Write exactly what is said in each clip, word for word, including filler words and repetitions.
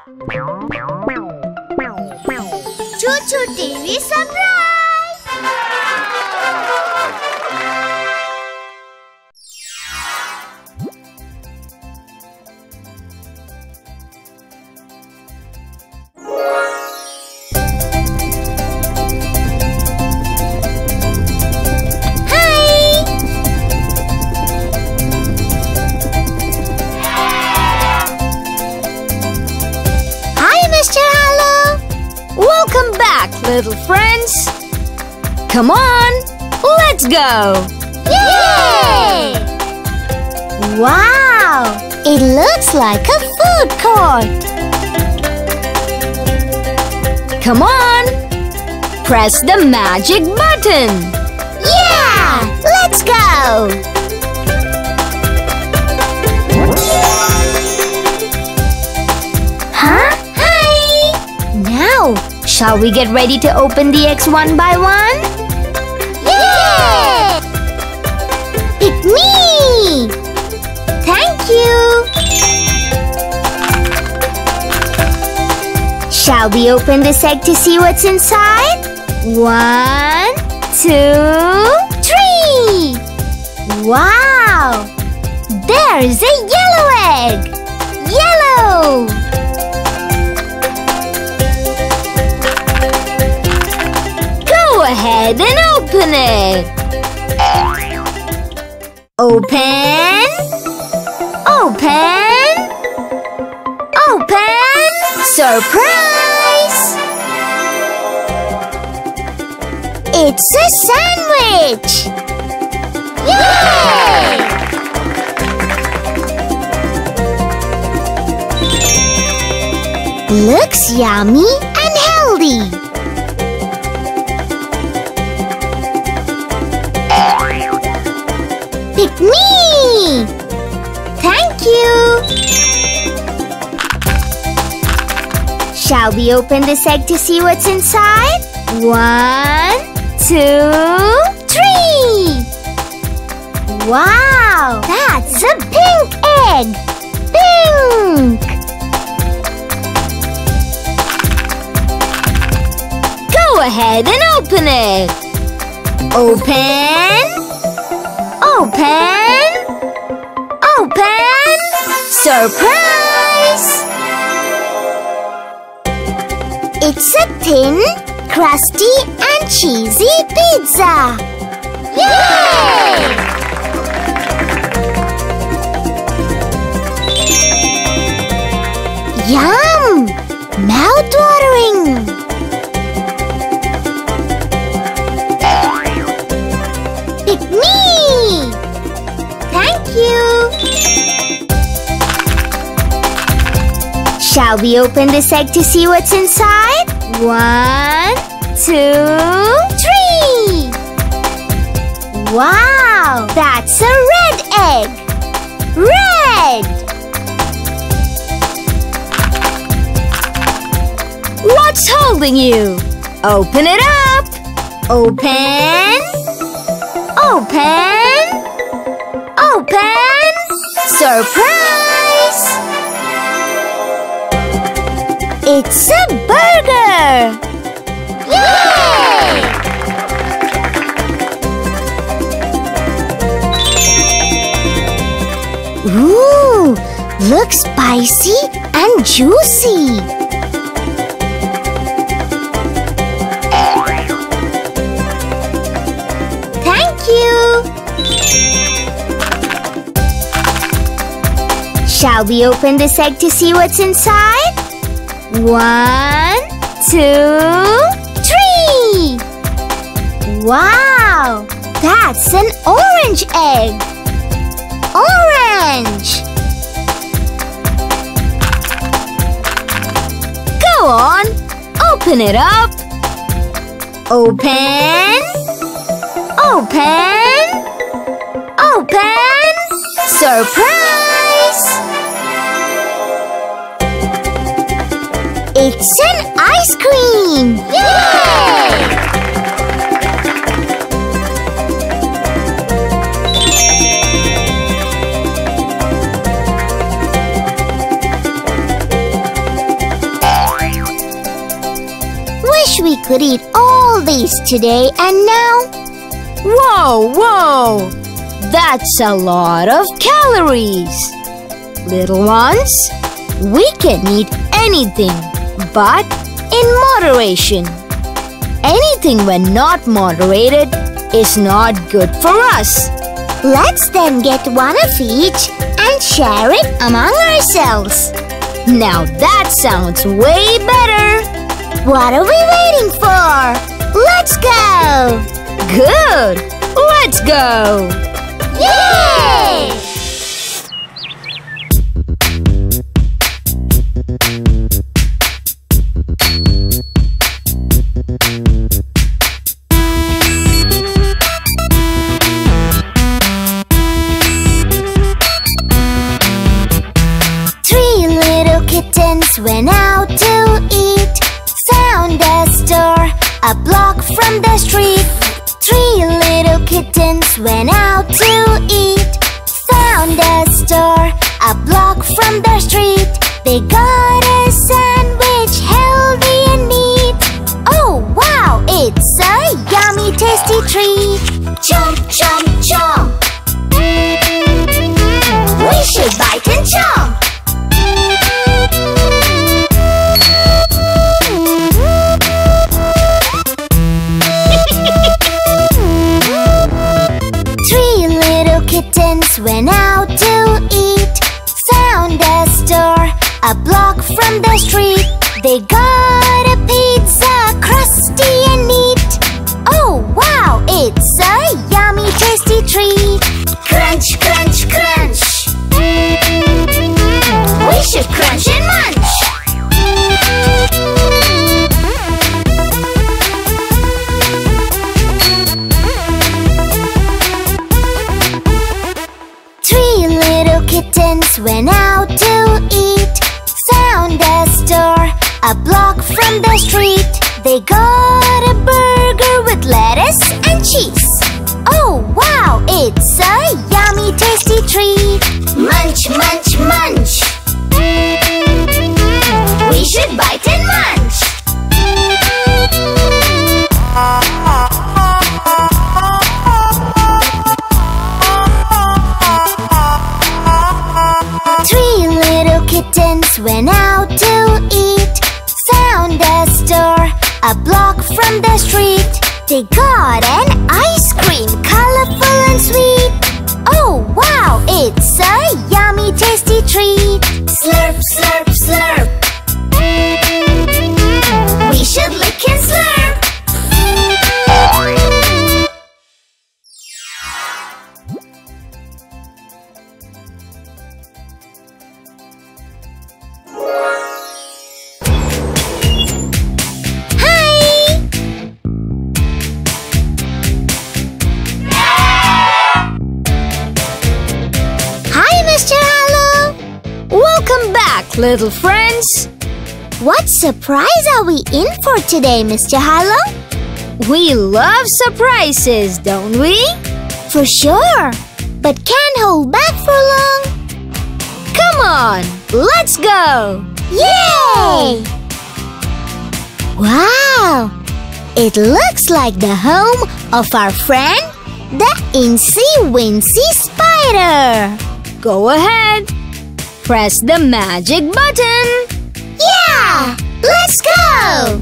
ChuChuTV surprise! Little friends, come on, let's go! Yay! Wow! It looks like a food court! Come on, press the magic button! Yeah! Let's go! Huh? Hi! Now, shall we get ready to open the eggs one by one? Yeah! Pick me! Thank you! Shall we open this egg to see what's inside? One, two, three! Wow! There's a yellow egg! Yellow! Go ahead and open it! Open! Open! Open! Surprise! It's a sandwich! Yay! Looks yummy and healthy! Pick me! Thank you! Shall we open this egg to see what's inside? One, two, three! Wow! That's a pink egg! Pink! Go ahead and open it! Open! Open! Open! Surprise! It's a thin, crusty and cheesy pizza! Yay! Yum! Mouth-watering! Pick me! Thank you! Shall we open this egg to see what's inside? One, two, three! Wow! That's a red egg! Red! What's holding you? Open it up! Open! Open! Open! Surprise! It's a burger! Yay! Ooh! Looks spicy and juicy! Thank you! Shall we open this egg to see what's inside? One, two, three! Wow! That's an orange egg! Orange! Go on! Open it up! Open! Open! Open! Surprise! It's an ice cream! Yay! could eat all these today and now. Whoa, whoa! That's a lot of calories. Little ones, we can eat anything, but in moderation. Anything when not moderated is not good for us. Let's then get one of each and share it among ourselves. Now that sounds way better. What are we waiting for? Let's go! Good! Let's go! Yay! Three little kittens went out to eat. Found a store a block from the street. Three little kittens went out to eat. Found a store a block from the street. They got a sandwich, healthy and neat. Oh wow, it's a yummy tasty treat. Chomp, chomp, chomp. We should bite and chomp. Kittens went out to eat. Found a store a block from the street. They got a pizza, crusty and neat. Oh wow, it's a yummy tasty treat. Crunch, crunch, crunch. We should crunch and munch. Kittens went out to eat. Found a store a block from the street. They got a burger with lettuce and cheese. Oh wow, it's a yummy tasty treat. Munch, munch, munch. We should bite and munch. Three little kittens went out to eat. Found a store a block from the street. They got an ice cream, colorful and sweet. Oh wow, it's a yummy tasty treat. Slurp, slurp, slurp. We should lick and slurp. Little friends, what surprise are we in for today, Mister Harlow? We love surprises, don't we? For sure, but can't hold back for long. Come on, let's go! Yay! Wow! It looks like the home of our friend, the Incy Wincy spider. Go ahead. Press the magic button. Yeah! Let's go!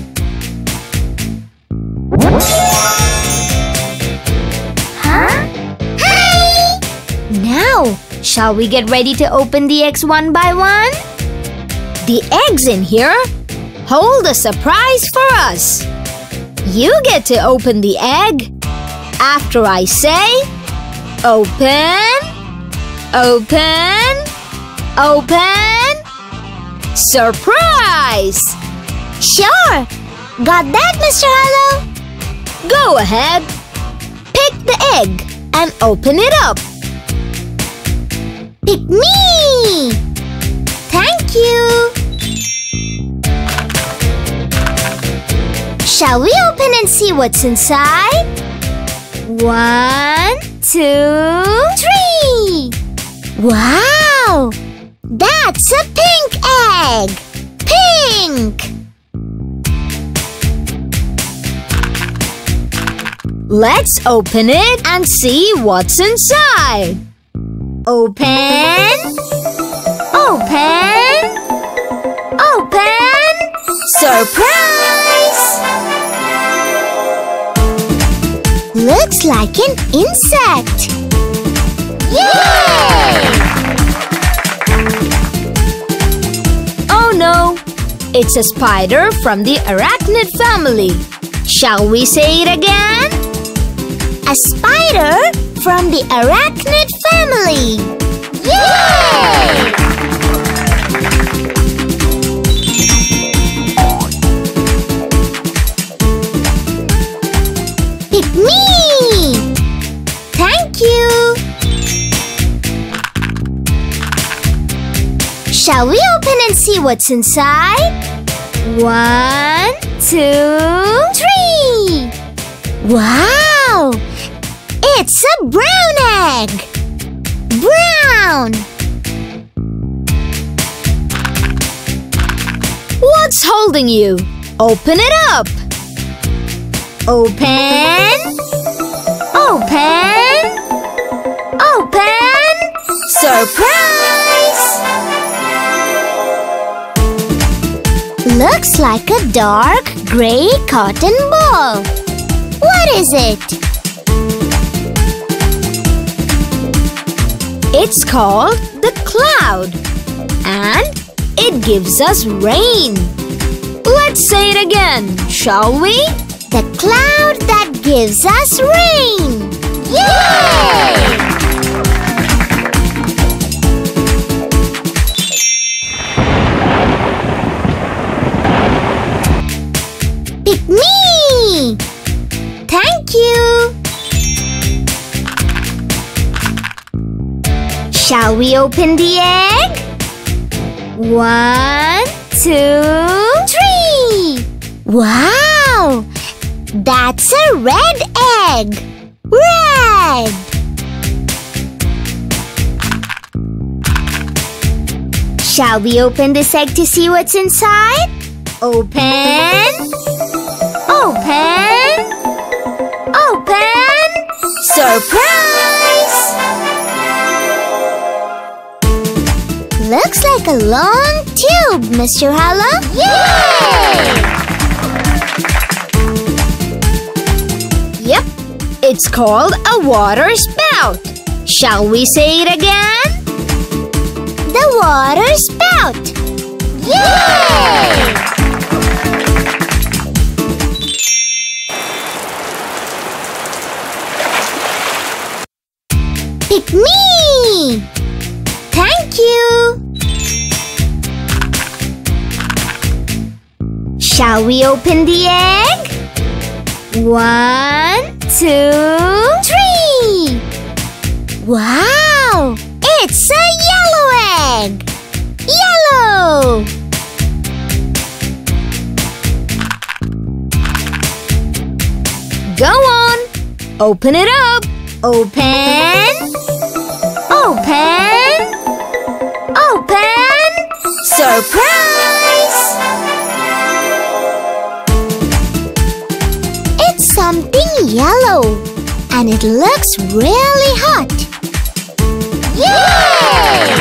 Huh? Hi! Now, shall we get ready to open the eggs one by one? The eggs in here hold a surprise for us. You get to open the egg after I say, open, open, open, surprise! Sure! Got that, Mister Harlow? Go ahead. Pick the egg and open it up. Pick me! Thank you! Shall we open and see what's inside? One, two, three! Wow! That's a pink egg! Pink! Let's open it and see what's inside. Open. Open. Open. Surprise! Looks like an insect. Yay! Oh no! It's a spider from the arachnid family. Shall we say it again? A spider from the arachnid family. Yay! Pick me! Thank you! Shall we open and see what's inside? One, two, Three! Wow! It's a brown egg! Brown! what's holding you? Open it up! Open! Open! Open! Surprise! Looks like a dark gray cotton ball. What is it? It's called the cloud, and it gives us rain. Let's say it again, shall we? The cloud that gives us rain. Yay! Pick me! Thank you! Shall we open the egg? One, two, Three! Wow! That's a red egg! Red! Shall we open this egg to see what's inside? open, open, open, surprise! Looks like a long tube, Mister Hala. Yay! Yep, it's called a water spout. Shall we say it again? The water spout. Yay! Pick me! Thank you! Shall we open the egg? One, two, Three! Wow! It's a yellow egg! Yellow! go on. Open it up. Open, open, open, surprise! It's something yellow, and it looks really hot. Yay!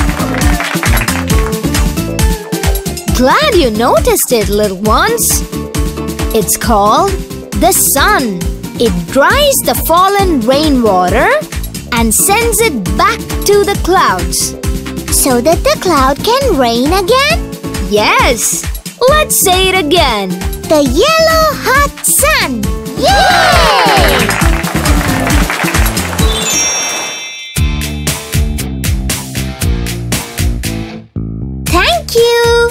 Glad you noticed it, little ones. It's called the sun. It dries the fallen rainwater and sends it back to the clouds. So that the cloud can rain again? Yes! Let's say it again. The yellow hot sun! Yay! Thank you!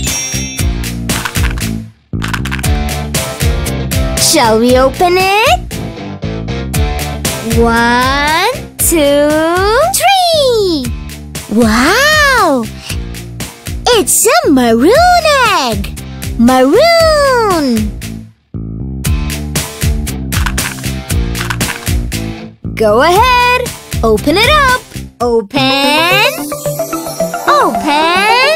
Shall we open it? One, two, Three! Wow! It's a maroon egg! Maroon! go ahead. Open it up. Open, open,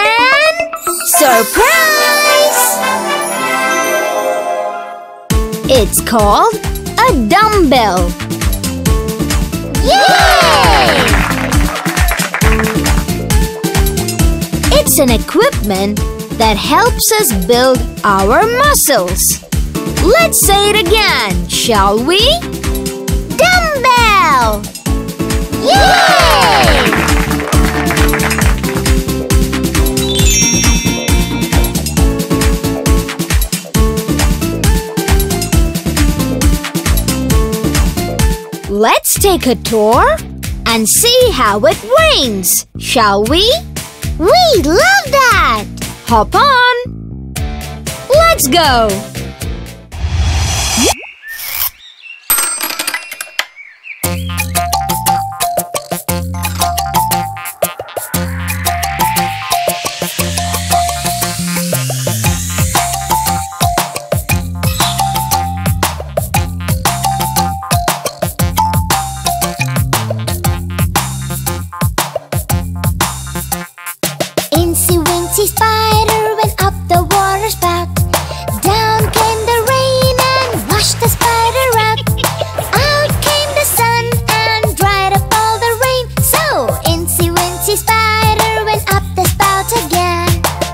open, surprise! It's called a dumbbell. Yay! It's an equipment that helps us build our muscles. Let's say it again, shall we? Dumbbell! Yay! Let's take a tour and see how it rains, shall we? We love that! Hop on! Let's go! Incy Wincy spider went up the water spout. Down came the rain and washed the spider out. Out came the sun and dried up all the rain. So Incy Wincy spider went up the spout again.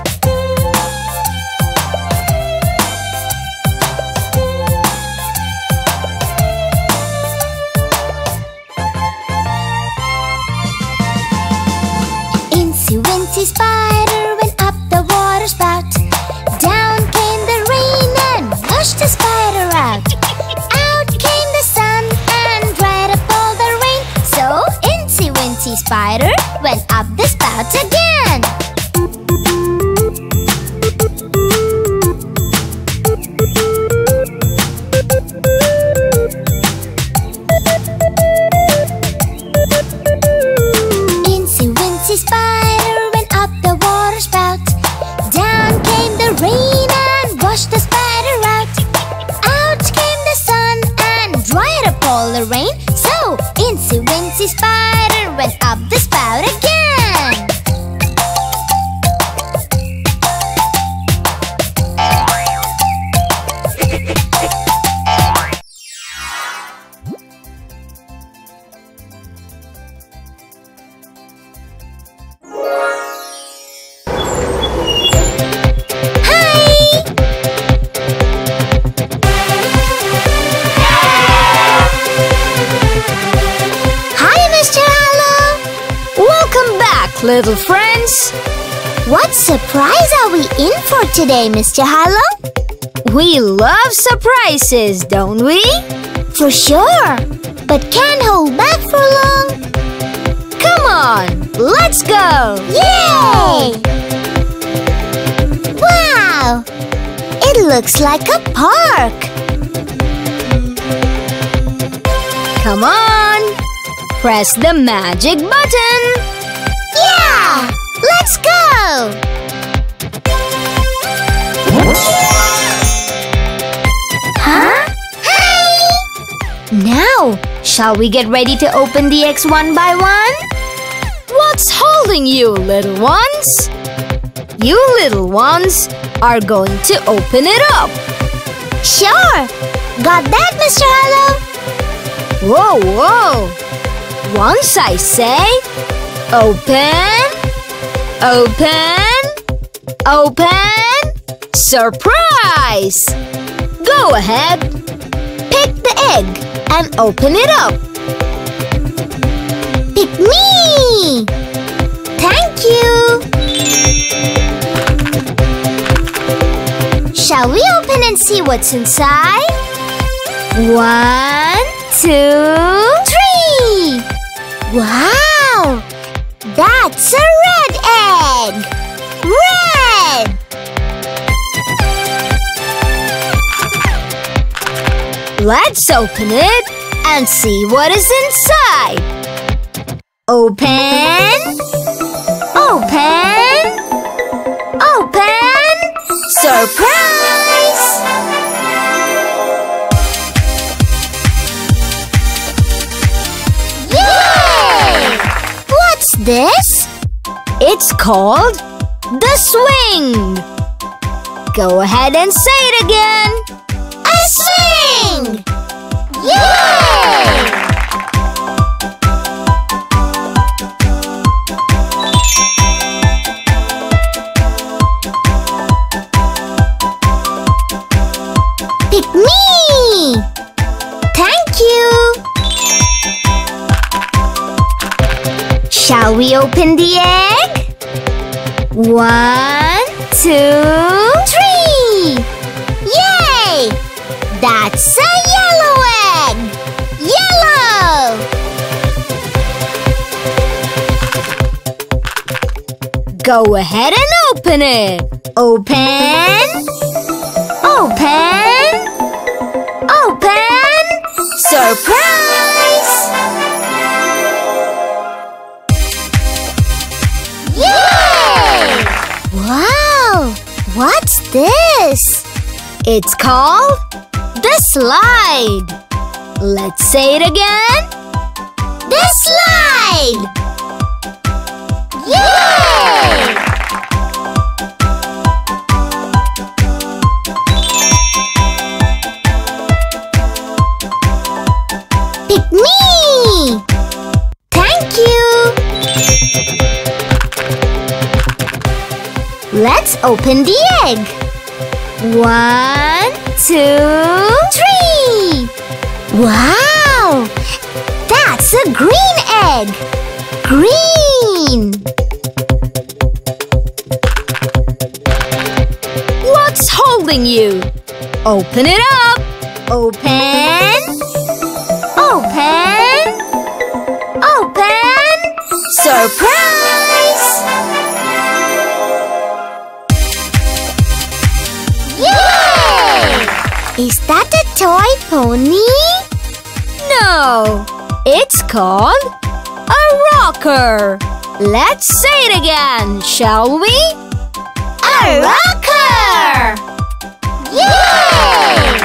Incy Wincy spider went up the water spout. Down came the rain and washed the spider out. Out came the sun and dried up all the rain. So Incy Wincy spider went up the spout again. Incy Wincy spider went up the water spout. Down came the rain and washed the spider out. Out came the sun and dried up all the rain. So Incy Wincy spider went up the spout again. Little friends, What surprise are we in for today, Mister Harlow? we love surprises, don't we? For sure, but can't hold back for long. Come on, let's go! Yay! Wow! It looks like a park. Come on, press the magic button. Yeah! Let's go! Huh? Hi! Now, shall we get ready to open the eggs one by one? What's holding you, little ones? You little ones are going to open it up. Sure! Got that, Mister Harlow? Whoa, whoa! Once I say, open, open, open, surprise! Go ahead, pick the egg and open it up. Pick me! Thank you! Shall we open and see what's inside? One, two, Three! Wow! That's a red egg! Red! let's open it and see what is inside. Open, open, open, surprise! Yay! What's this? It's called the swing. Go ahead and say it again. A the swing! Yay! Pick me! Thank you! Shall we open the egg? One, two, three! Yay! That's a yellow egg! Yellow! Go ahead and open it. Open! Open! Open! Surprise! Yay! Wow! What's this? It's called the slide. Let's say it again. The slide! Yay! Pick me! Thank you! Let's open the egg. One, two, three! Wow! That's a green egg! Green! What's holding you? Open it up. Open! Open! Open! Surprise! Yay! Is that a toy pony? No, it's called a rocker. Let's say it again, shall we? A rocker! Yay!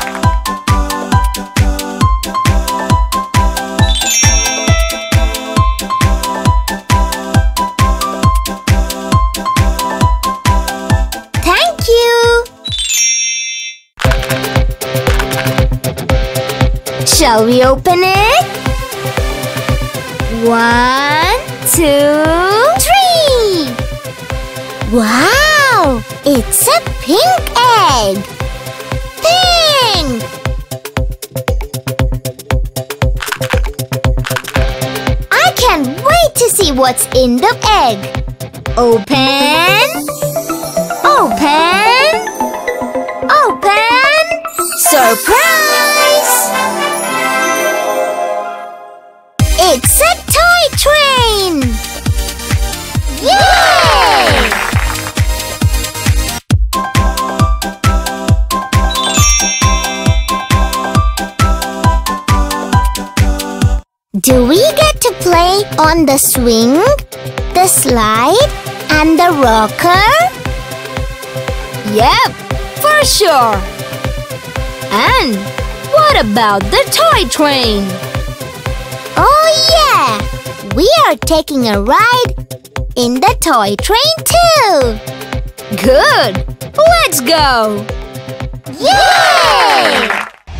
Thank you! Shall we open it? One, two, three! Wow! It's a pink egg! Pink! I can't wait to see what's in the egg! Open! Open! Open! Surprise! It's a toy train! Yay! Do we get to play on the swing, the slide, and the rocker? Yep, for sure. And what about the toy train? Oh yeah! We are taking a ride in the toy train too! Good! Let's go! Yay!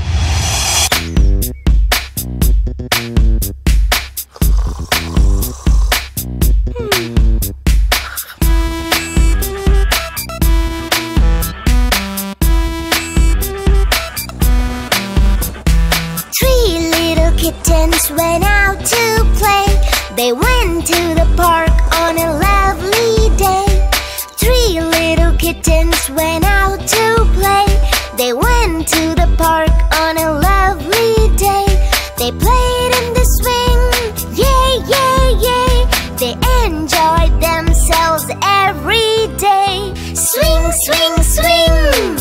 Three little kittens went out to play. They went to the park on a lovely day. Three little kittens went out to play. They went to the park on a lovely day. They played in the swing, yay, yay, yay. They enjoyed themselves every day. Swing, swing, swing.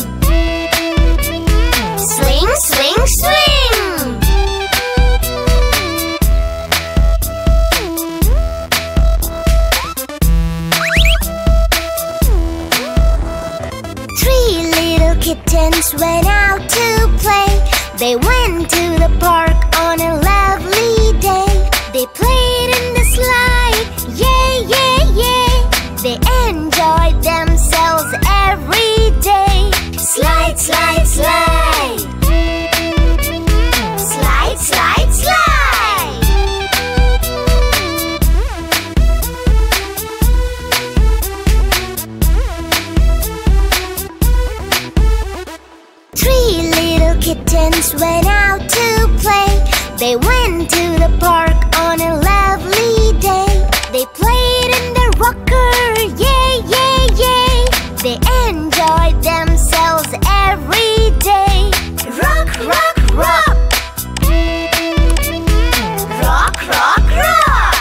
Swing, swing, swing. Three little kittens went out to play. They went to the park on a lovely day. They played in the slide, yay, yay, yay. They enjoyed themselves every day. Slide, slide, slide. kittens went out to play. They went to the park on a lovely day. They played in the rocker, yay, yay, yay. They enjoyed themselves every day. Rock, rock, rock. Rock, rock, rock.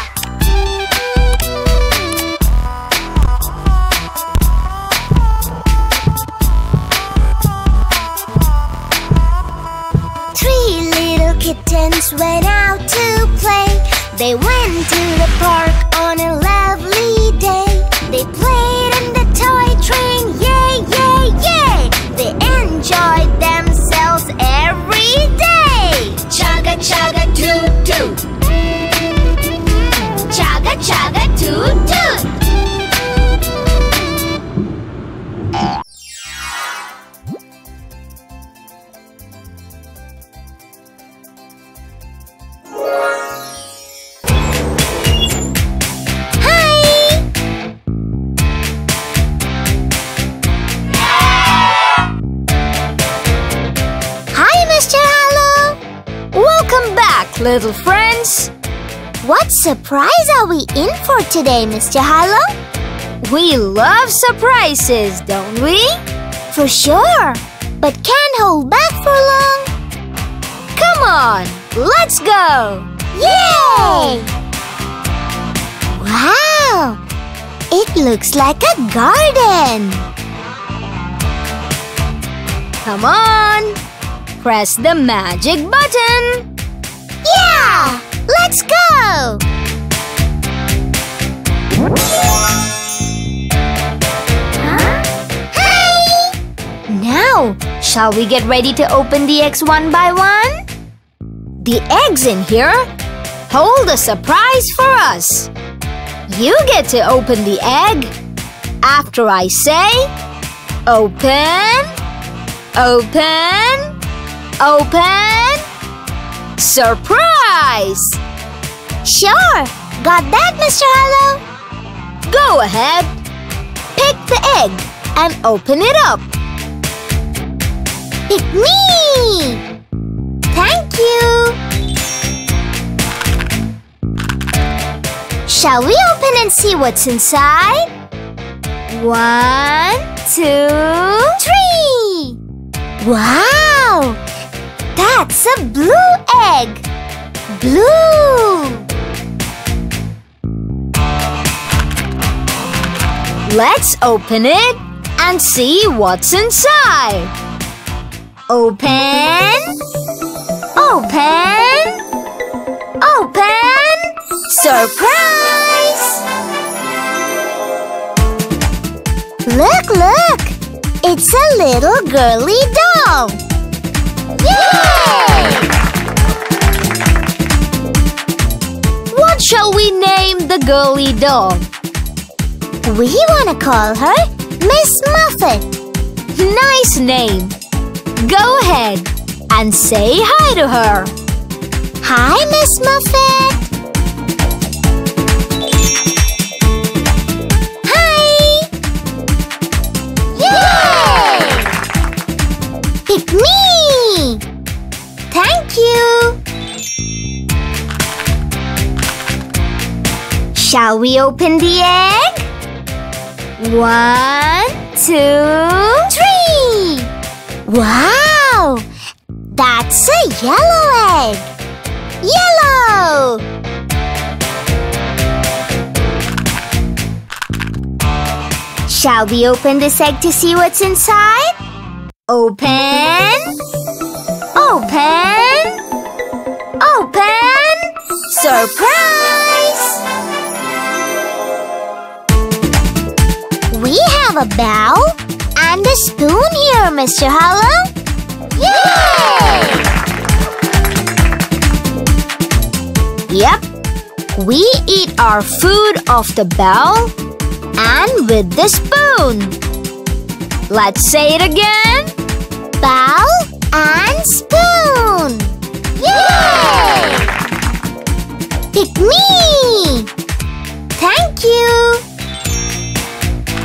Three little kittens went out to play. They went to the park on a lovely day. They played in the toy train, yay, yay, yay. They enjoyed themselves every day. Chugga, chugga, toot, toot. Chugga, chugga, toot, toot. Little friends, what surprise are we in for today, Mister Harlow? We love surprises, don't we? For sure, but can't hold back for long. Come on, let's go! Yay! Wow! It looks like a garden. Come on, press the magic button. Yeah! Let's go! Huh? Hi! Now, shall we get ready to open the eggs one by one? The eggs in here hold a surprise for us. You get to open the egg after I say open, open, open. Surprise! Sure! Got that, Mister Harlow? Go ahead. Pick the egg and open it up. Pick me! Thank you! Shall we open and see what's inside? One, two, three! Wow! That's a blue egg! Blue! Let's open it and see what's inside. Open! Open! Open! Surprise! Look, look! It's a little girly doll! Yay! What shall we name the girly doll? We want to call her Miss Muffet. Nice name. Go ahead and say hi to her. Hi, Miss Muffet. Hi. Yay! Pick me. Thank you. Shall we open the egg? One, two, three! Wow! That's a yellow egg! Yellow! Shall we open this egg to see what's inside? open, open, open. Surprise! We have a bowl and a spoon here, Mister Harlow. Yay! Yep, we eat our food off the bowl and with the spoon. Let's say it again. Bowl and spoon. Yay! Pick me. Thank you.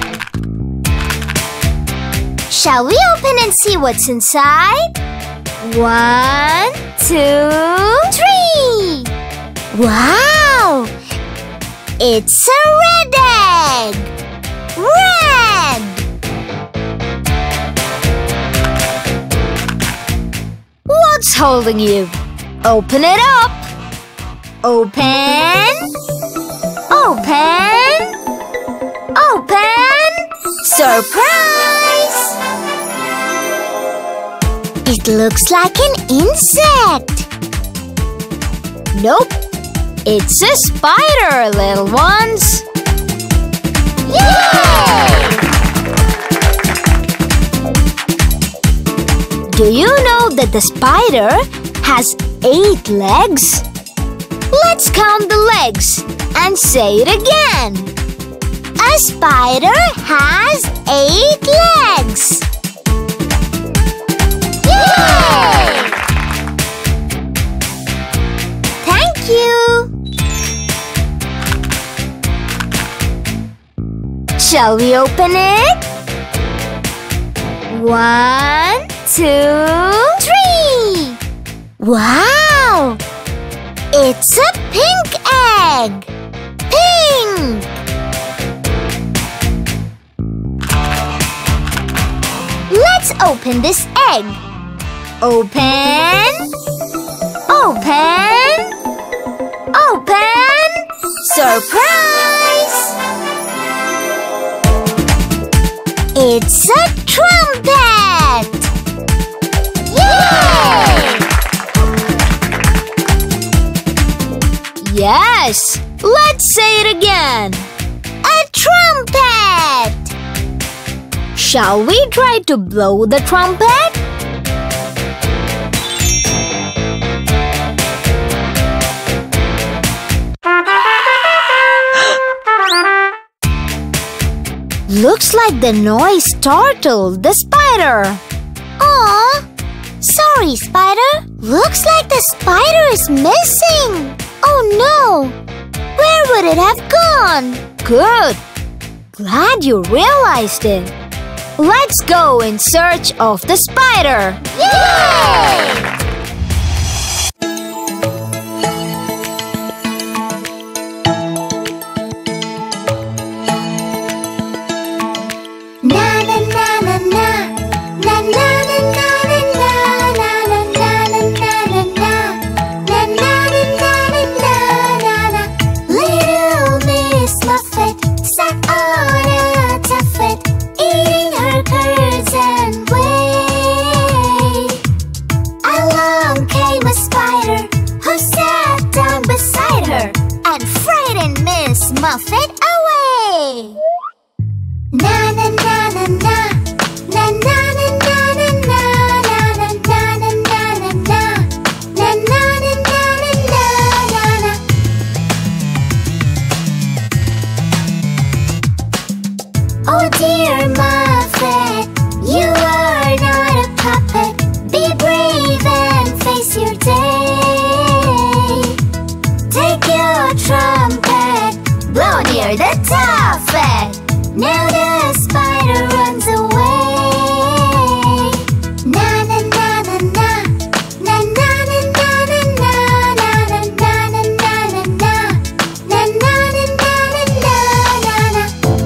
Shall we open and see what's inside? One, two, three! Wow! It's a red egg! Red! What's holding you? Open it up! Open! Open! Open! Surprise! It looks like an insect! Nope! It's a spider, little ones! Yay! Do you know that the spider has eight legs? Let's count the legs and say it again. A spider has eight legs! Yay! Thank you! Shall we open it? One, two, three! Wow! It's a pink egg! Pink! Let's open this egg. Open! Open! Open! Surprise! It's a trumpet! Yay! Yes! Let's say it again. A trumpet! Shall we try to blow the trumpet? Looks like the noise startled the spider. Aw! Sorry, Spider. Looks like the spider is missing. Oh no! Where would it have gone? Good. Glad you realized it. Let's go in search of the spider. Yay! Little Miss Muffet sat on a tuffet, eating her curds and whey. Along came a spider who sat down beside her and frightened Miss Muffet away. Na na na na na, na na na na na na, na na na na na na, na na na na na na na. Oh dear Muffet, you are not a puppet. Be brave and face your day. Take your trumpet, blow near the tuffet. Now the spider runs away. Na na na na na, na na na na na na, na na na na na na, na na na na na na.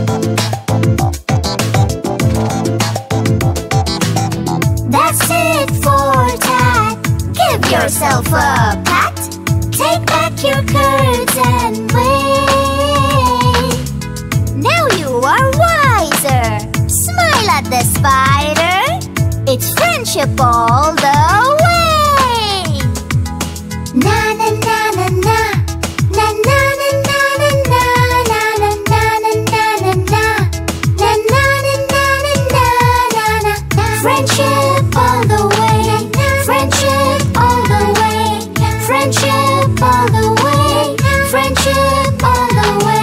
That's it for that. Give yourself a pat. Take back your curds and whey. Now you are wiser. Smile at the spider. It's friendship all the way. Na na na na na, na na na na na na, na na na na na na, na na na na na na na. Friendship all the way. Friendship all the way. Friendship all the way. Friendship all the way.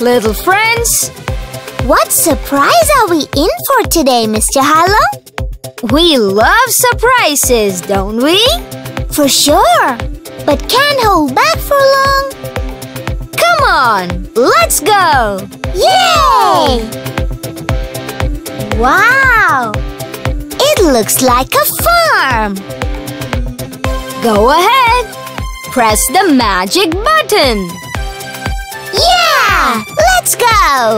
little friends. What surprise are we in for today, Mister Harlow? We love surprises, don't we? For sure, but can't hold back for long. Come on, let's go! Yay! Wow! It looks like a farm. Go ahead. Press the magic button. Yeah! Let's go!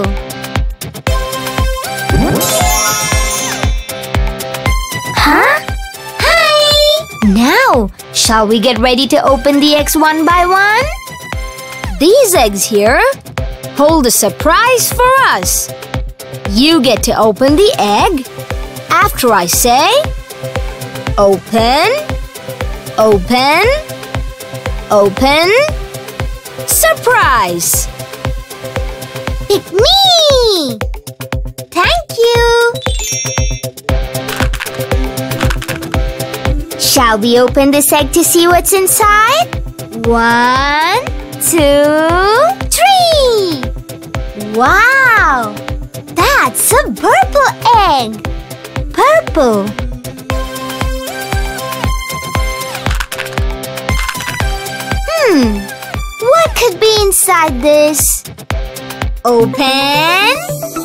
Huh? Hi! Now, shall we get ready to open the eggs one by one? These eggs here hold a surprise for us. You get to open the egg after I say, open, open, open, surprise! Pick me! Thank you! Shall we open this egg to see what's inside? One, two, three! Wow! That's a purple egg! Purple! Hmm, what could be inside this? Open!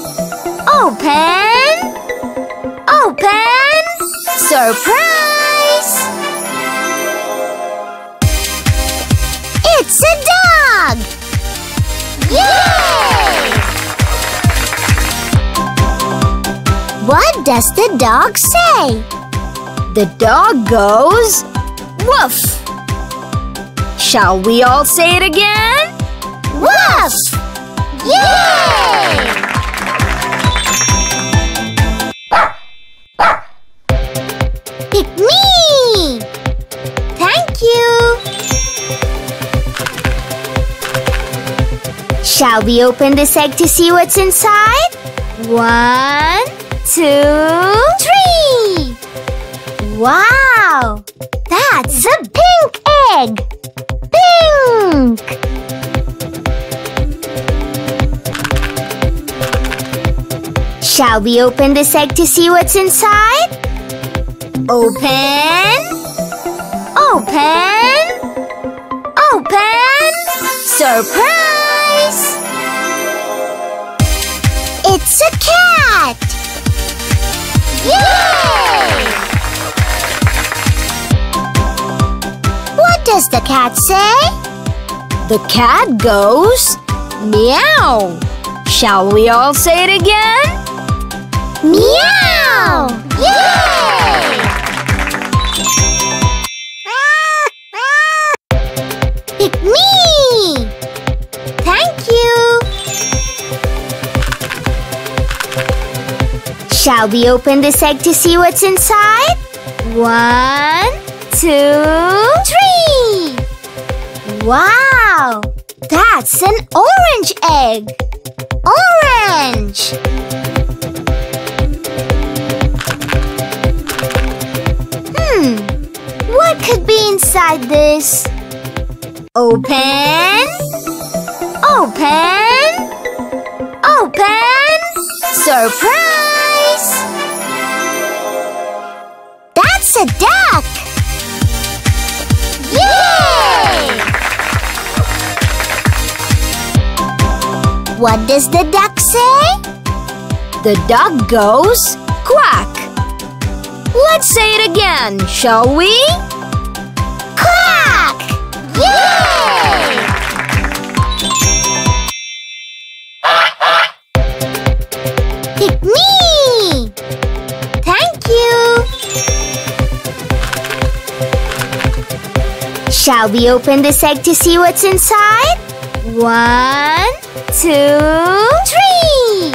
Open! Open! Surprise! It's a dog! Yay! What does the dog say? The dog goes, woof! Shall we all say it again? Woof! Yay! Pick me! Thank you! Shall we open this egg to see what's inside? One, two, three! Wow! That's a pink egg! Pink! Shall we open this egg to see what's inside? Open! Open! Open! Surprise! It's a cat! Yay! What does the cat say? The cat goes, meow! Shall we all say it again? Meow! Yay! Pick me! Thank you! Shall we open this egg to see what's inside? One, two, three! Wow! That's an orange egg! Orange! Hmm, what could be inside this? Open! Open! Open! Surprise! That's a duck! Yay! What does the duck say? The duck goes, quack! Let's say it again, shall we? Quack! Yay! Pick me! Thank you! Shall we open this egg to see what's inside? One, two, three!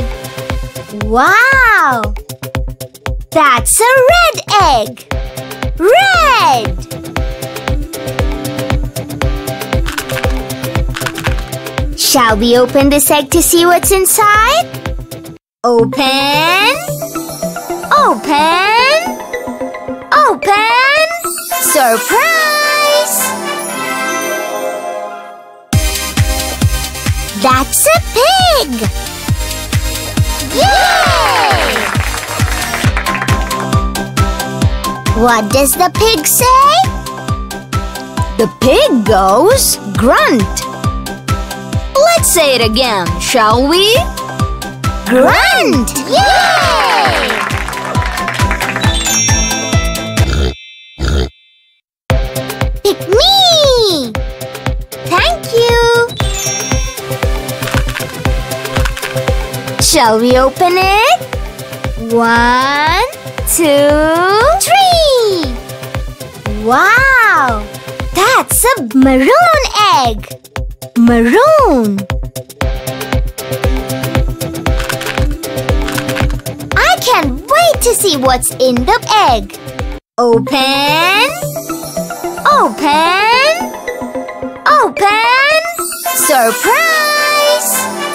Wow! That's a red egg! Red! Shall we open this egg to see what's inside? Open! Open! Open! Surprise! That's a pig! Yay! What does the pig say? The pig goes grunt. Let's say it again, shall we? Grunt! Yay! Pick me! Thank you! Shall we open it? One, two, Three! Wow! That's a maroon egg! maroon. I can't wait to see what's in the egg! Open, Open! Open! surprise!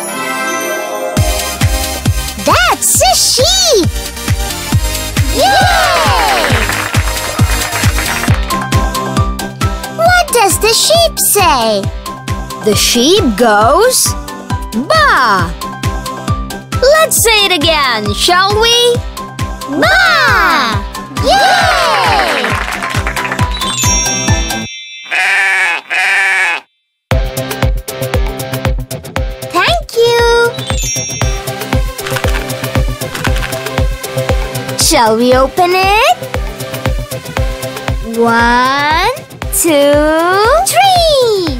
That's a sheep! Yay! What does the sheep say? The sheep goes ba. Let's say it again, shall we? Ba! Yay! Thank you! Shall we open it? One, two, Three!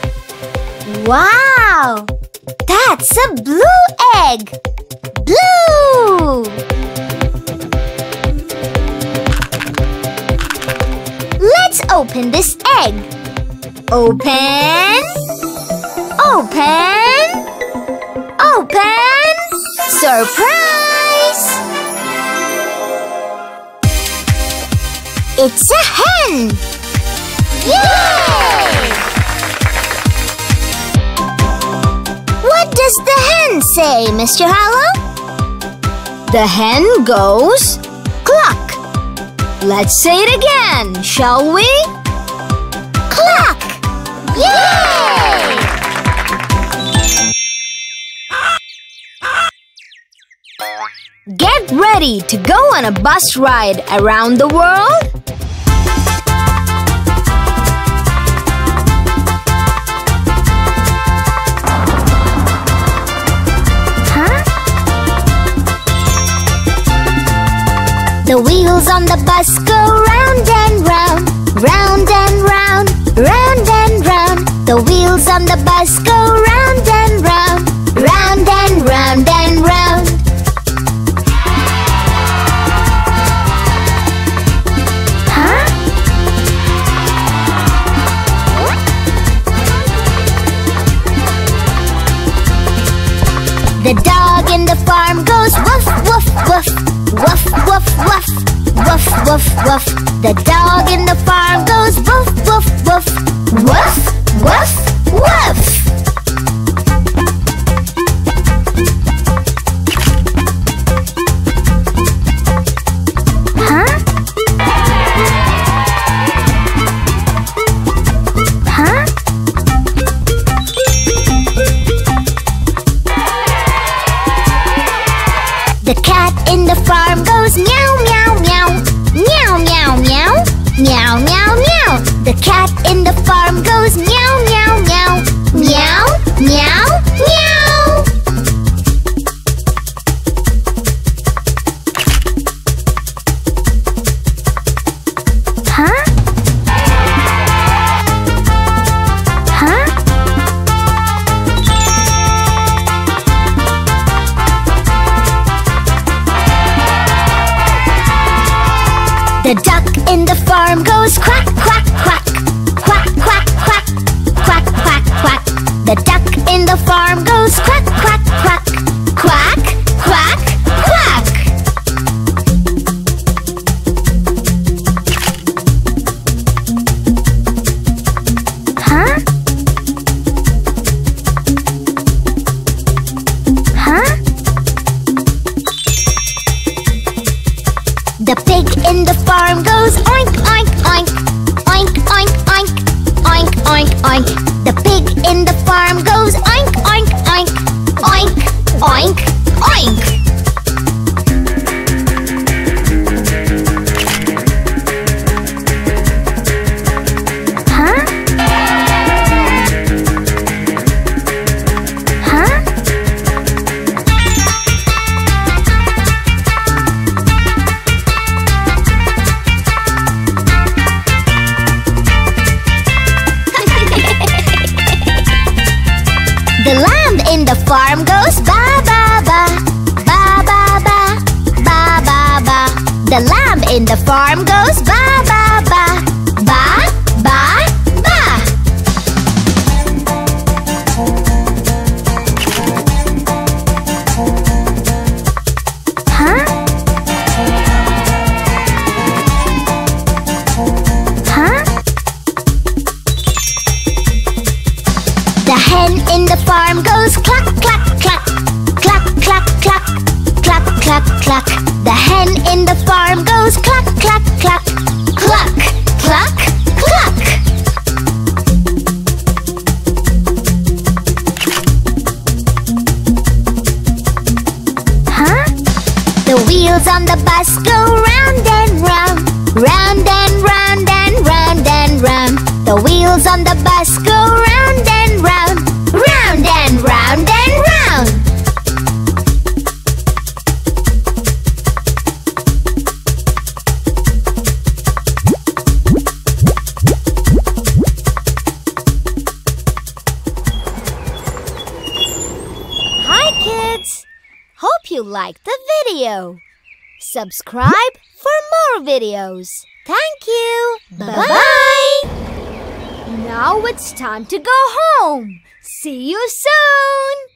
Wow! That's a blue egg! Blue! Let's open this egg. open, Open! Open! surprise! It's a hen! Yay! What does the hen say, Mister Hollow? The hen goes cluck. Let's say it again, shall we? Cluck! Yay! Get ready to go on a bus ride around the world. Huh? The wheels on the bus go round and round, round and round, round and round. The wheels on the bus go round and round, round and round and round. Huh? The dog in the farm goes woof, woof, woof, woof, woof, woof, woof, woof, woof. The dog in the farm goes woof, woof, woof, woof, woof, woof. Huh? Huh? The cat in the farm goes meow, meow, meow, meow, meow, meow, meow, meow, meow. The cat in the farm goes meow, meow, meow, meow, meow, meow. Huh? Huh? The duck in the farm goes quack, quack, quack, quack, quack, quack, in the farm goes ba ba ba. Ba ba ba. Huh? Huh? The hen in the farm goes cluck cluck cluck. Cluck cluck cluck. Cluck cluck cluck. The hen in the farm goes cluck cluck cluck. Cluck cluck cluck. Huh? The wheels on the bus go round and round. Round and round and round and round. The wheels on the bus go round and round. Round and round and round. Hi kids! Hope you liked the video. Subscribe for more videos. Thank you. Bye-bye. Now it's time to go home. See you soon.